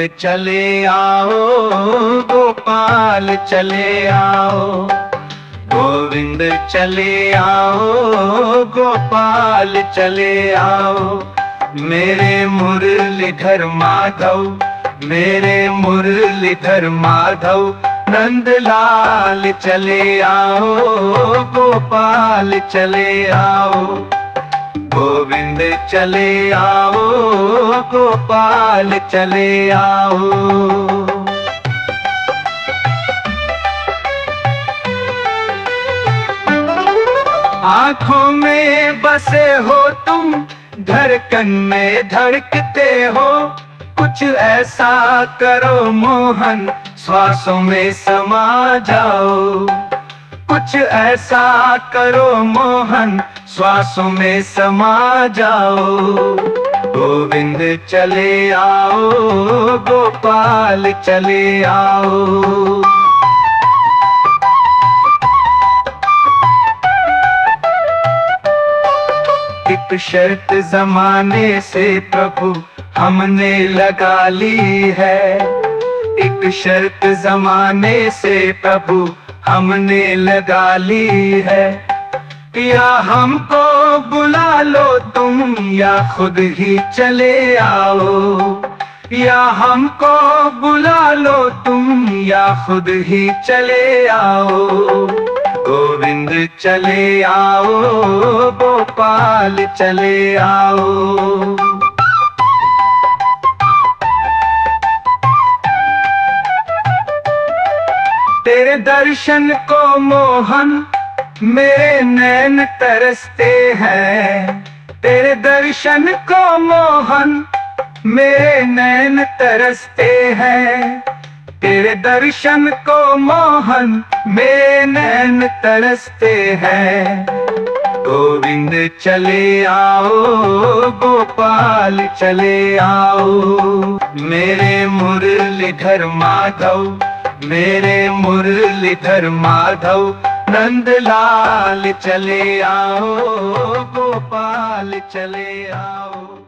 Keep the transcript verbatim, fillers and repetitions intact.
चले आओ, गोपाल चले आओ। गोविंद चले आओ, गोपाल चले आओ। मेरे मुरलीधर माधव, मेरे मुरलीधर माधव, नंदलाल चले आओ, गोपाल चले आओ। गोविंद चले आओ, गोपाल चले आओ। आँखों में बसे हो तुम, धड़कन में धड़कते हो। कुछ ऐसा करो मोहन, श्वासों में समा जाओ। कुछ ऐसा करो मोहन, श्वासों में समा जाओ। गोविंद चले आओ, गोपाल चले आओ। एक शर्त जमाने से प्रभु हमने लगा ली है। एक शर्त जमाने से प्रभु हमने लगा ली है। या हमको बुला लो तुम, या खुद ही चले आओ। या हमको बुला लो तुम, या खुद ही चले आओ। गोविंद चले आओ, गोपाल चले आओ। तेरे दर्शन को मोहन मेरे नैन तरसते हैं। तेरे दर्शन को मोहन मेरे नैन तरसते हैं। तेरे दर्शन को मोहन मेरे नैन तरसते हैं। गोविंद चले आओ, गोपाल चले आओ। मेरे मुरलीधर माधव, मेरे मुरलीधर माधव, नंदलाल चले आओ, गोपाल चले आओ।